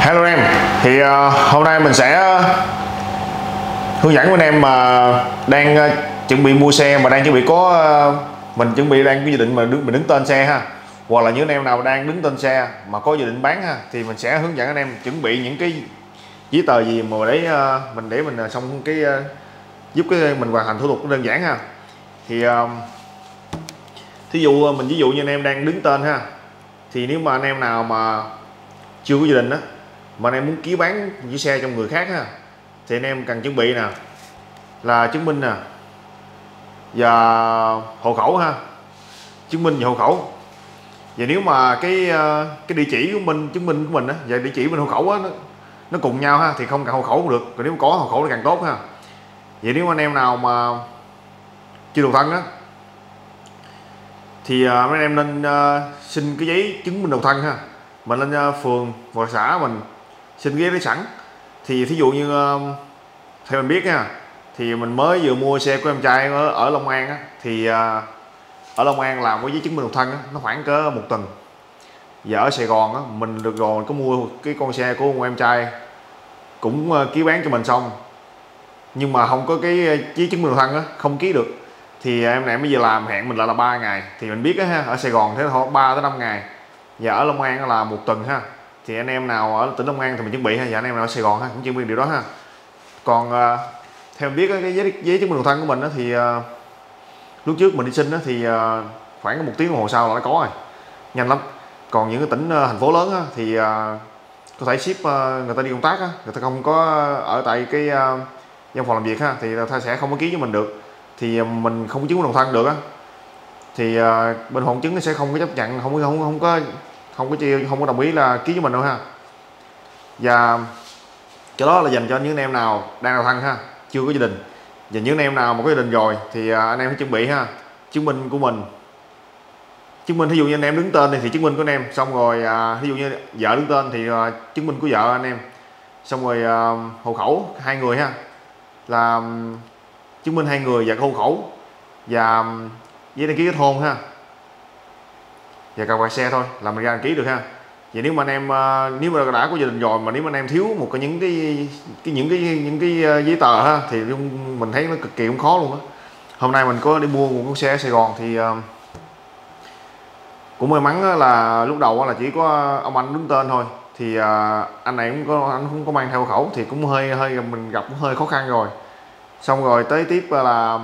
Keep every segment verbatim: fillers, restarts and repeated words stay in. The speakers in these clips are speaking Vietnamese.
Hello em, thì uh, hôm nay mình sẽ hướng dẫn anh em mà đang uh, chuẩn bị mua xe mà đang chuẩn bị có uh, mình chuẩn bị đang có dự định mà đứng mình đứng tên xe ha, hoặc là những anh em nào đang đứng tên xe mà có dự định bán ha, thì mình sẽ hướng dẫn anh em chuẩn bị những cái giấy tờ gì mà để uh, mình để mình uh, xong cái uh, giúp cái mình hoàn thành thủ tục đơn giản ha. Thì uh, thí dụ mình ví dụ như anh em đang đứng tên ha, thì nếu mà anh em nào mà chưa có dự định đó mà anh em muốn ký bán chiếc xe trong người khác ha, thì anh em cần chuẩn bị nè là chứng minh nè và hộ khẩu ha, chứng minh và hộ khẩu. Và nếu mà cái cái địa chỉ của mình chứng minh của mình á và địa chỉ bên hộ khẩu á nó, nó cùng nhau ha thì không cần hộ khẩu cũng được, còn nếu có hộ khẩu thì càng tốt ha. Vậy nếu anh em nào mà chưa độc thân á thì mấy anh em nên uh, xin cái giấy chứng minh độc thân ha, mình lên uh, phường hoặc xã mình xin giấy đấy sẵn. Thì thí dụ như uh, theo mình biết nha, thì mình mới vừa mua xe của em trai ở, ở Long An á, thì uh, ở Long An làm cái giấy chứng minh độc thân á, nó khoảng cỡ một tuần. Và ở Sài Gòn á, mình được rồi mình có mua cái con xe của ông em trai cũng uh, ký bán cho mình xong, nhưng mà không có cái giấy chứng minh độc thân á, không ký được. Thì em này bây giờ làm hẹn mình lại là ba ngày, thì mình biết á ha, ở Sài Gòn thế thôi ba tới năm ngày, và ở Long An là một tuần ha. Thì anh em nào ở tỉnh Long An thì mình chuẩn bị ha, và anh em nào ở Sài Gòn ha cũng chuẩn bị điều đó ha. Còn uh, theo mình biết á, cái giấy, giấy chứng minh độc thân của mình á, thì uh, lúc trước mình đi xin á, thì uh, khoảng một tiếng đồng hồ sau là nó có rồi, nhanh lắm. Còn những cái tỉnh uh, thành phố lớn á, thì uh, có thể ship uh, người ta đi công tác á, người ta không có ở tại cái uh, văn phòng làm việc ha, thì người ta sẽ không có ký với mình được, thì mình không có chứng minh độc thân được á, thì uh, bên hộ chứng sẽ không có chấp nhận, không không không có không có chia không có đồng ý là ký với mình đâu ha. Và cái đó là dành cho những anh em nào đang độc thân ha, chưa có gia đình. Và những anh em nào mà có gia đình rồi thì uh, anh em phải chuẩn bị ha, chứng minh của mình, chứng minh ví dụ như anh em đứng tên thì chứng minh của anh em, xong rồi uh, ví dụ như vợ đứng tên thì uh, chứng minh của vợ anh em, xong rồi uh, hộ khẩu hai người ha, là um, chứng minh hai người và hộ khẩu, và um, giấy đăng ký kết hôn ha, và cà vạt xe thôi là mình ra đăng ký được ha. Vậy nếu mà anh em uh, nếu mà đã có gia đình rồi mà nếu mà anh em thiếu một cái những cái, cái những cái những cái giấy tờ ha, thì mình thấy nó cực kỳ cũng khó luôn á. Hôm nay mình có đi mua một con xe ở Sài Gòn thì uh, cũng may mắn là lúc đầu là chỉ có ông anh đứng tên thôi, thì uh, anh này cũng có anh cũng có mang theo hộ khẩu, thì cũng hơi hơi mình gặp cũng hơi khó khăn rồi. Xong rồi tới tiếp là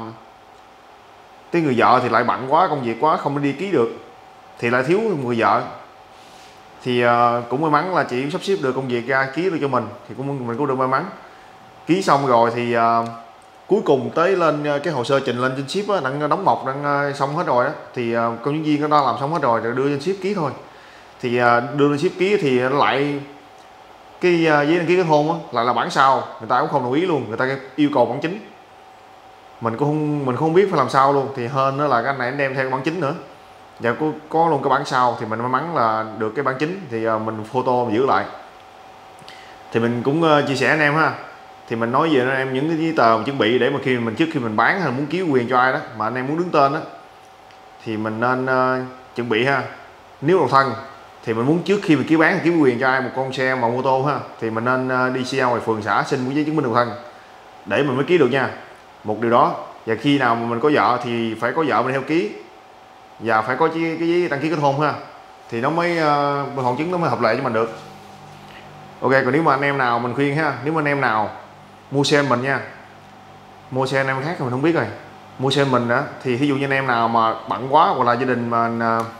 cái người vợ thì lại bận quá, công việc quá không đi ký được, thì lại thiếu người vợ. Thì uh, cũng may mắn là chị sắp xếp được công việc ra ký được cho mình, thì cũng mình cũng được may mắn ký xong rồi. Thì uh, cuối cùng tới lên cái hồ sơ trình lên trên ship á, đang đóng mộc đang xong hết rồi đó, thì uh, công nhân viên nó đã làm xong hết rồi, rồi đưa lên ship ký thôi. Thì uh, đưa lên ship ký thì lại cái uh, giấy đăng ký kết hôn á lại là bản sao, người ta cũng không đồng ý luôn, người ta yêu cầu bản chính. Mình cũng không mình không biết phải làm sao luôn, thì hơn nữa là cái anh này anh đem theo bản chính nữa, và có, có luôn cái bản sau. Thì mình may mắn là được cái bản chính, thì uh, mình photo mình giữ lại. Thì mình cũng uh, chia sẻ anh em ha, thì mình nói về anh em những cái giấy tờ mình chuẩn bị để mà khi mình trước khi mình bán hay muốn ký quyền cho ai đó mà anh em muốn đứng tên đó, thì mình nên uh, chuẩn bị ha. Nếu độc thân thì mình muốn trước khi mình ký bán ký quyền cho ai một con xe mà mô tô ha, thì mình nên uh, đi xe ngoài phường xã xin một giấy chứng minh độc thân để mình mới ký được nha, một điều đó. Và khi nào mà mình có vợ thì phải có vợ mình theo ký, và phải có cái, cái giấy đăng ký kết hôn ha, thì nó mới uh, bên hộ chứng nó mới hợp lệ cho mình được. Ok, còn nếu mà anh em nào mình khuyên ha, nếu mà anh em nào mua xe mình nha, mua xe anh em khác thì mình không biết rồi, mua xe mình đó thì thí dụ như anh em nào mà bận quá, hoặc là gia đình mà uh,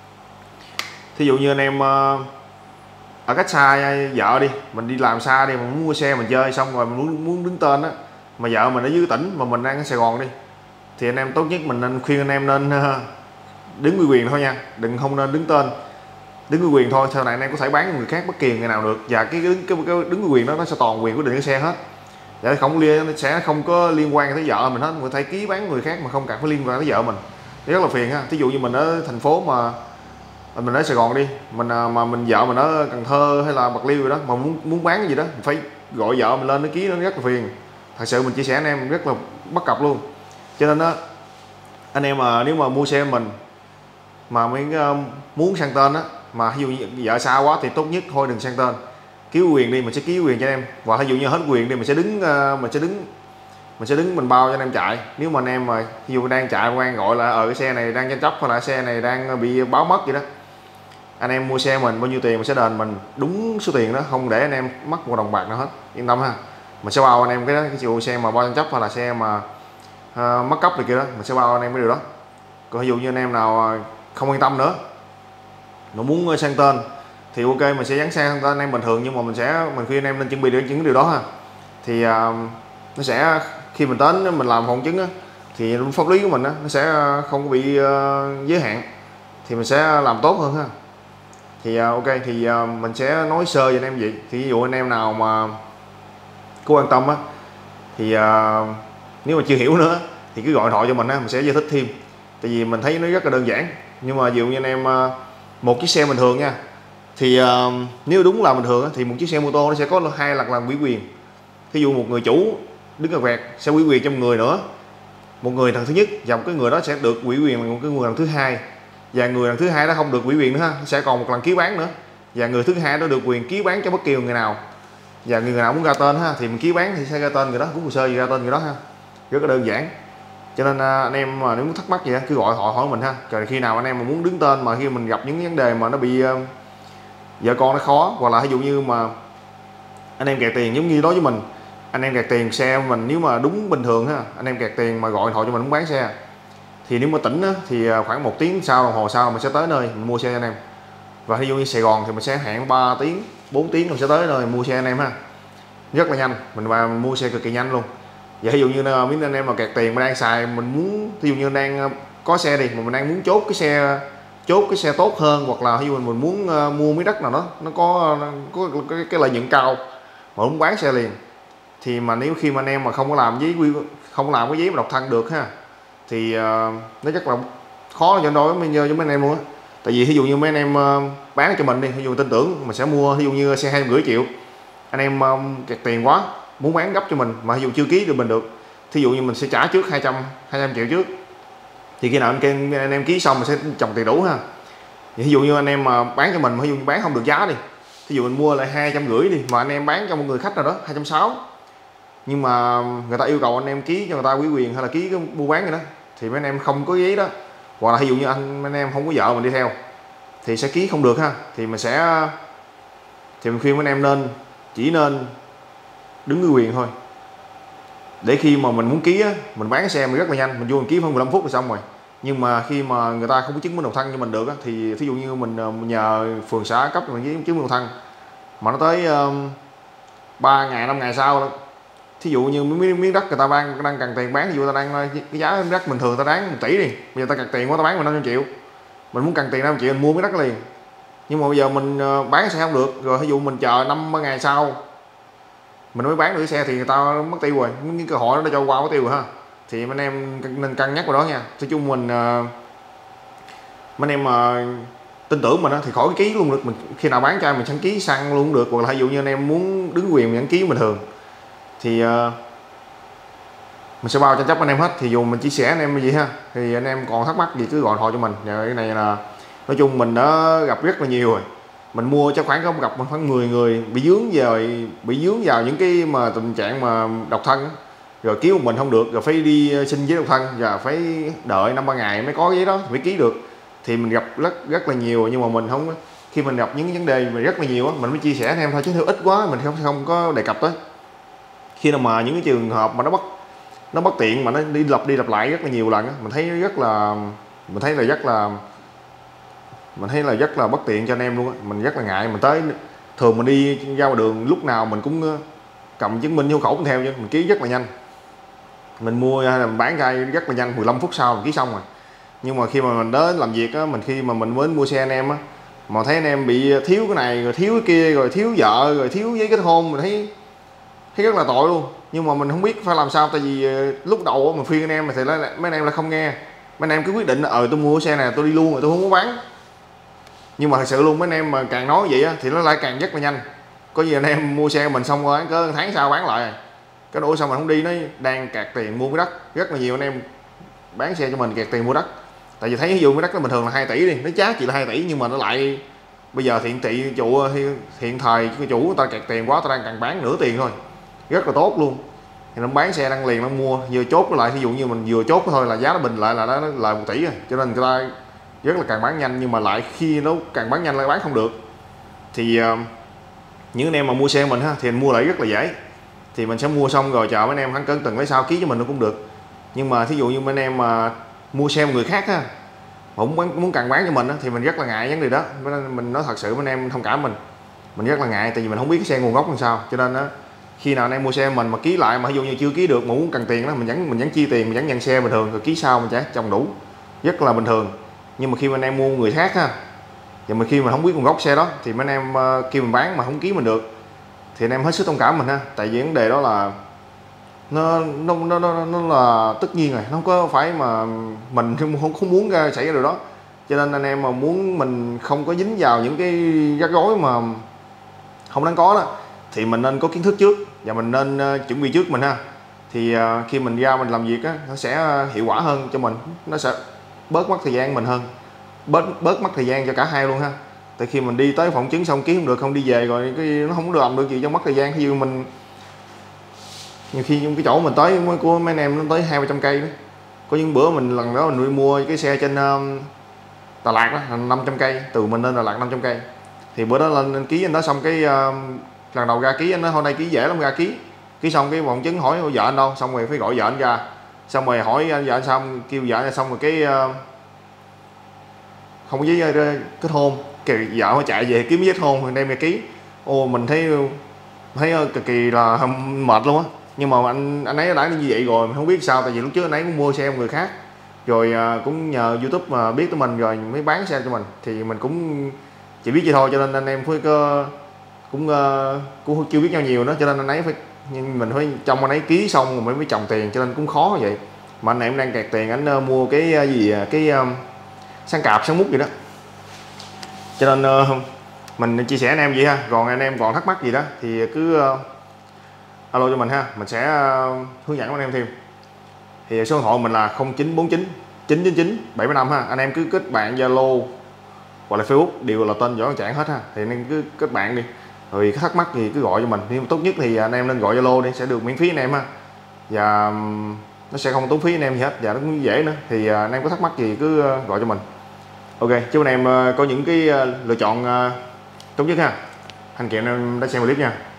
thí dụ như anh em uh, ở cách xa vợ đi, mình đi làm xa đi, mình muốn mua xe mình chơi xong rồi mình muốn muốn đứng tên á, mà vợ mình ở dưới tỉnh mà mình đang ở Sài Gòn đi, thì anh em tốt nhất mình nên khuyên anh em nên uh, đứng ủy quyền thôi nha, đừng không nên đứng tên. Đứng ủy quyền thôi, sau này anh em có thể bán cho người khác bất kỳ người nào được, và cái đứng cái, cái đứng ủy quyền đó nó sẽ toàn quyền quyết định cái xe hết, và không liên sẽ không có liên quan tới vợ mình hết. Người ta ký bán người khác mà không cần phải liên quan tới vợ mình, rất là phiền ha. Thí dụ như mình ở thành phố mà mình ở Sài Gòn đi, mình mà mình vợ mình ở Cần Thơ hay là Bạc Liêu rồi đó, mà muốn muốn bán cái gì đó mình phải gọi vợ mình lên nó ký, nó rất là phiền. Thật sự mình chia sẻ anh em rất là bất cập luôn. Cho nên đó anh em mà nếu mà mua xe mình mà mới uh, muốn sang tên á, mà ví dụ như vợ xa quá thì tốt nhất thôi đừng sang tên, ký quyền đi mình sẽ ký quyền cho anh em, và ví dụ như hết quyền đi mình sẽ đứng uh, mình sẽ đứng mình sẽ đứng mình bao cho anh em chạy. Nếu mà anh em mà ví dụ đang chạy quan gọi là ở cái xe này đang tranh chấp hoặc là xe này đang bị báo mất gì đó, anh em mua xe mình bao nhiêu tiền mình sẽ đền mình đúng số tiền đó, không để anh em mất một đồng bạc nào hết, yên tâm ha. Mình sẽ bao anh em cái đó, cái chiều xe mà bao tranh chấp hoặc là xe mà uh, mất cấp này kia đó, mình sẽ bao anh em cái điều đó. Còn ví dụ như anh em nào không yên tâm nữa, nó muốn sang tên thì ok mình sẽ dán sang tên anh em bình thường, nhưng mà mình sẽ mình khuyên anh em nên chuẩn bị được những điều đó ha. Thì uh, nó sẽ khi mình đến mình làm hộ chứng á, thì pháp lý của mình á, nó sẽ không có bị uh, giới hạn, thì mình sẽ làm tốt hơn ha. Thì uh, ok thì uh, mình sẽ nói sơ với anh em vậy. Thì ví dụ anh em nào mà có quan tâm á, thì uh, nếu mà chưa hiểu nữa thì cứ gọi điện thoại cho mình á, mình sẽ giải thích thêm. Tại vì mình thấy nó rất là đơn giản. Nhưng mà ví dụ như anh em uh, một chiếc xe bình thường nha, thì uh, nếu đúng là bình thường á, thì một chiếc xe mô tô nó sẽ có hai lần làm ủy quyền. Thí dụ một người chủ đứng ở quẹt sẽ ủy quyền cho một người nữa, một người thằng thứ nhất và một cái người đó sẽ được ủy quyền một cái người lần thứ hai, và người lần thứ hai đó không được ủy quyền nữa ha, sẽ còn một lần ký bán nữa, và người thứ hai đó được quyền ký bán cho bất kỳ người nào, và người nào muốn ra tên ha thì mình ký bán thì sẽ ra tên người đó, cũng hồ sơ gì ra tên người đó ha, rất là đơn giản. Cho nên anh em mà nếu muốn thắc mắc gì cứ gọi hỏi hỏi mình ha. Rồi khi nào anh em mà muốn đứng tên mà khi mình gặp những vấn đề mà nó bị uh, vợ con nó khó, hoặc là ví dụ như mà anh em kẹt tiền giống như đối với mình, anh em kẹt tiền xe mình nếu mà đúng bình thường ha, anh em kẹt tiền mà gọi điện thoại cho mình muốn bán xe, thì nếu mà tỉnh á, thì khoảng một tiếng sau đồng hồ sau mình sẽ tới nơi mình mua xe cho anh em. Và ví dụ như Sài Gòn thì mình sẽ hẹn ba tiếng bốn tiếng mình sẽ tới nơi mua xe anh em ha, rất là nhanh, mình vào mình mua xe cực kỳ nhanh luôn. Vậy ví dụ như mấy anh em mà kẹt tiền mà đang xài, mình muốn ví dụ như đang có xe đi mà mình đang muốn chốt cái xe chốt cái xe tốt hơn, hoặc là ví dụ mình muốn uh, mua miếng đất nào đó nó có có cái, cái lợi nhuận cao mà muốn bán xe liền, thì mà nếu khi mà anh em mà không có làm giấy không làm cái giấy mà độc thân được ha, thì uh, nó rất là khó cho đối với với mấy anh em luôn á. Tại vì ví dụ như mấy anh em uh, bán cho mình đi, ví dụ tin tưởng mình sẽ mua ví dụ như xe hai rưỡi triệu, anh em uh, kẹt tiền quá muốn bán gấp cho mình mà ví dụ chưa ký được mình được, thí dụ như mình sẽ trả trước hai trăm triệu trước, thì khi nào anh em anh em ký xong mình sẽ chồng tiền đủ ha. Ví dụ như anh em mà bán cho mình mà ví dụ như bán không được giá đi, ví dụ mình mua lại hai trăm rưỡi đi mà anh em bán cho một người khách nào đó hai trăm sáu mươi, nhưng mà người ta yêu cầu anh em ký cho người ta ủy quyền hay là ký cái mua bán gì đó, thì mấy anh em không có giấy đó, hoặc là ví dụ như anh anh em không có vợ mình đi theo thì sẽ ký không được ha. Thì mình sẽ thì mình khuyên mấy anh em nên chỉ nên đứng cái quyền thôi, để khi mà mình muốn ký á, mình bán xe mình rất là nhanh, mình vô mình ký khoảng mười lăm phút là xong rồi. Nhưng mà khi mà người ta không có chứng minh độc thân cho mình được á, thì thí dụ như mình, mình nhờ phường xã cấp cho mình giấy chứng minh độc thân mà nó tới ba ngày năm ngày sau đó. Thí dụ như miếng, miếng đất người ta đang đang cần tiền bán, ví dụ ta đang cái giá đất bình thường ta đáng một tỷ đi, bây giờ ta cần tiền quá ta bán mình năm trăm triệu, mình muốn cần tiền năm trăm triệu mình mua miếng đất liền, nhưng mà bây giờ mình bán xe không được, rồi ví dụ mình chờ năm ngày sau mình mới bán được cái xe thì người ta mất tiêu rồi, những cơ hội nó đã cho qua mất tiêu rồi ha. Thì anh em nên cân nhắc vào đó nha. Nói chung mình mấy anh em mà tin tưởng mình đó, thì khỏi ký luôn được, mình khi nào bán cho mình chẳng ký xăng luôn cũng được, hoặc là ví dụ như anh em muốn đứng quyền mình ký bình thường thì uh, mình sẽ bao tranh chấp anh em hết. Thì dù mình chia sẻ anh em gì ha, thì anh em còn thắc mắc gì cứ gọi điện thoại cho mình. Và cái này là nói chung mình đã gặp rất là nhiều rồi, mình mua cho khoảng có gặp khoảng mười người bị dướng vào bị dướng vào những cái mà tình trạng mà độc thân, rồi ký một mình không được, rồi phải đi xin giấy độc thân và phải đợi năm ba ngày mới có giấy đó mới ký được. Thì mình gặp rất rất là nhiều, nhưng mà mình không, khi mình gặp những vấn đề mà rất là nhiều á, mình mới chia sẻ anh em thôi, chứ theo ít quá mình không không có đề cập tới. Khi nào mà những cái trường hợp mà nó bất nó bất tiện mà nó đi lặp đi lặp lại rất là nhiều lần á, mình thấy rất là mình thấy là rất là mình thấy là rất là bất tiện cho anh em luôn á. Mình rất là ngại, mình tới thường mình đi ra ngoài đường lúc nào mình cũng cầm chứng minh hộ khẩu theo chứ, mình ký rất là nhanh, mình mua hay là mình bán ra rất là nhanh, mười lăm phút sau mình ký xong rồi. Nhưng mà khi mà mình đến làm việc á, mình khi mà mình mới mua xe anh em á, mà thấy anh em bị thiếu cái này rồi thiếu cái kia rồi thiếu vợ rồi thiếu giấy kết hôn, mình thấy thấy rất là tội luôn. Nhưng mà mình không biết phải làm sao, tại vì lúc đầu mình khuyên anh em thì mấy anh em là không nghe, mấy anh em cứ quyết định ờ tôi mua xe này tôi đi luôn rồi tôi không có bán. Nhưng mà thật sự luôn mấy anh em mà càng nói vậy á, thì nó lại càng rất là nhanh. Có gì anh em mua xe mình xong rồi cỡ tháng sau bán lại, cái đổ xong mình không đi, nó đang kẹt tiền mua cái đất. Rất là nhiều anh em bán xe cho mình kẹt tiền mua đất, tại vì thấy ví dụ cái đất nó bình thường là hai tỷ đi, nó giá chỉ là hai tỷ nhưng mà nó lại bây giờ hiện thị chủ hiện thời cái chủ người ta kẹt tiền quá, ta đang cần bán nửa tiền thôi, rất là tốt luôn. Thì nó bán xe đăng liền nó mua, vừa chốt nó lại, ví dụ như mình vừa chốt thôi là giá nó bình lại là nó lời một tỷ rồi, cho nên người ta rất là càng bán nhanh. Nhưng mà lại khi nó càng bán nhanh lại bán không được, thì uh, những anh em mà mua xe mình ha thì mình mua lại rất là dễ. Thì mình sẽ mua xong rồi chờ mấy anh em hắn cẩn từng lấy sao ký cho mình nó cũng được. Nhưng mà thí dụ như mấy anh em mà mua xe một người khác ha, cũng muốn, muốn càng bán cho mình á, thì mình rất là ngại vấn đề đó. Nên mình nói thật sự mấy anh em thông cảm mình mình rất là ngại, tại vì mình không biết cái xe nguồn gốc làm sao. Cho nên á, khi nào anh em mua xe mình mà ký lại mà ví dụ như chưa ký được mà muốn cần tiền đó, mình vẫn mình vẫn chi tiền, mình vẫn nhận xe bình thường, rồi ký sau mình trả chồng đủ, rất là bình thường. Nhưng mà khi mà anh em mua người khác ha, và mà khi mà không biết nguồn gốc xe đó thì mấy anh em uh, khi mình bán mà không ký mình được thì anh em hết sức thông cảm mình ha. Tại vì vấn đề đó là nó nó nó nó, nó là tất nhiên rồi, nó không có phải mà mình không không muốn ra xảy ra điều đó. Cho nên anh em mà muốn mình không có dính vào những cái rắc rối mà không đáng có đó, thì mình nên có kiến thức trước và mình nên uh, chuẩn bị trước mình ha. Thì uh, khi mình ra mình làm việc á, nó sẽ hiệu quả hơn cho mình, nó sẽ bớt mất thời gian mình hơn, bớt bớt mất thời gian cho cả hai luôn ha. Tại khi mình đi tới phỏng vấn xong ký không được, không đi về rồi cái nó không làm được gì cho mất thời gian. Khi mình nhiều khi cái chỗ mình tới của mấy anh em nó tới hai ba trăm cây đó. Có những bữa mình lần đó mình đi mua cái xe trên uh, Đà Lạt đó năm trăm cây, từ mình lên Đà Lạt năm trăm cây. Thì bữa đó lên, lên ký anh đó xong cái uh, lần đầu ra ký anh nói hôm nay ký dễ lắm, ra ký ký xong cái phỏng vấn hỏi vợ anh đâu, xong rồi phải gọi vợ anh ra, xong rồi hỏi anh vợ anh xong kêu vợ anh xong rồi cái uh, không có giấy kết hôn, cái vợ phải chạy về kiếm giấy kết hôn đem ra ký. Ô mình thấy thấy cực kỳ là mệt luôn á. Nhưng mà anh anh ấy đã như vậy rồi mình không biết sao, tại vì lúc trước anh ấy cũng mua xe của người khác rồi cũng nhờ YouTube mà biết tới mình rồi mới bán xe cho mình, thì mình cũng chỉ biết vậy thôi. Cho nên anh em phải cơ cũng cũng chưa biết nhau nhiều đó, cho nên anh ấy phải nhưng mình phải trong anh ấy ký xong rồi mới mới chồng tiền, cho nên cũng khó vậy. Mà anh em đang kẹt tiền, anh mua cái gì cái sáng cạp sáng mút gì đó, cho nên uh, mình chia sẻ anh em vậy ha. Còn anh em còn thắc mắc gì đó thì cứ uh, alo cho mình ha, mình sẽ uh, hướng dẫn anh em thêm. Thì số điện thoại mình là không chín bốn chín chín chín chín bảy năm ha. Anh em cứ kết bạn Zalo hoặc là Facebook đều là tên Võ Văn Trảng hết ha, thì anh em cứ kết bạn đi, rồi thắc mắc gì cứ gọi cho mình. Nhưng tốt nhất thì anh em nên gọi Zalo đi, sẽ được miễn phí anh em ha, và um, nó sẽ không tốn phí anh em gì hết, và nó cũng dễ nữa. Thì uh, anh em có thắc mắc gì cứ uh, gọi cho mình. Ok, chúc anh em có những cái lựa chọn tốt nhất ha. Anh chị em đã xem clip nha.